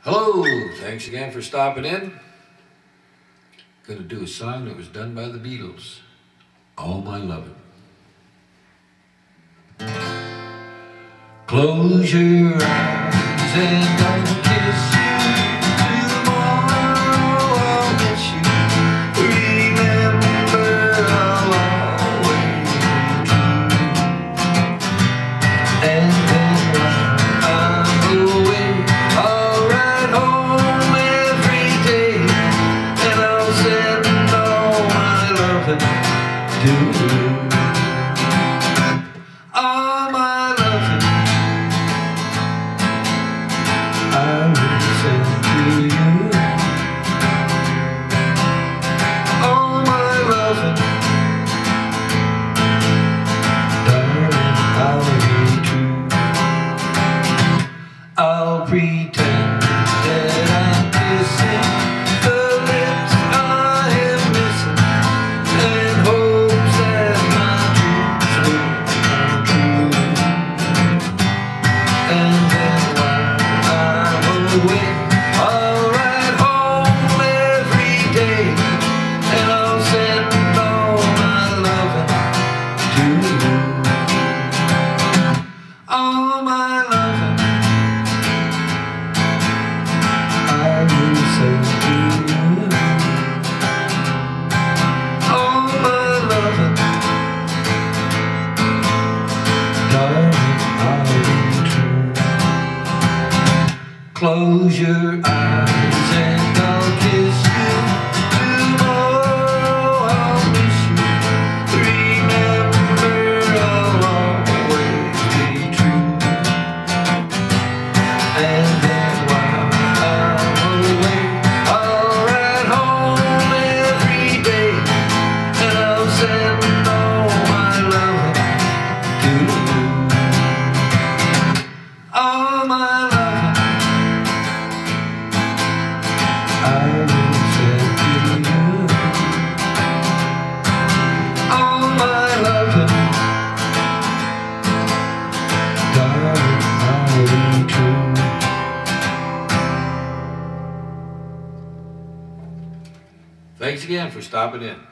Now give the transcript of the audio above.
Hello, thanks again for stopping in. Gonna do a song that was done by the Beatles, All My Lovin'. Close your eyes and don't kiss you. Tomorrow I'll miss you. Remember, I'll always be true. And then while I'm away, I'll ride home every day, and I'll send all my loving to you. All my loving I will send to you. All my loving, darling, I'll be true. I'll pretend that I'm kissing the lips I am missing, and hopes that my dreams will come true. And then while I'm away, I'll ride home every day, and I'll send all my loving to you. All my loving I will send to you. All my loving, darling, I'll be true. Close your eyes and I'll kiss you. Tomorrow I'll miss you. Remember, I'll always be true. And then while I'm away, I'll ride home every day, and I'll send all my loving to you. All my loving I will send to you. All my loving, darling, I'll be true. Thanks again for stopping in.